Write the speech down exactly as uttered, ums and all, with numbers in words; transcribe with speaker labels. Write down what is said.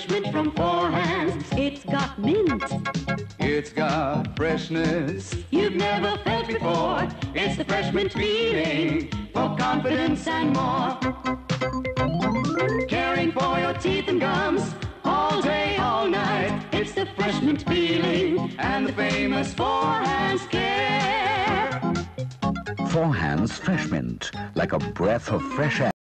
Speaker 1: Freshmint from Forhan. It's got mint.
Speaker 2: It's got freshness
Speaker 1: You've never felt before. It's the Freshmint feeling for confidence and more. Caring for your teeth and gums all day, all night. It's the Freshmint feeling and the famous Forhan's care.
Speaker 3: Forhan's Freshmint, like a breath of fresh air.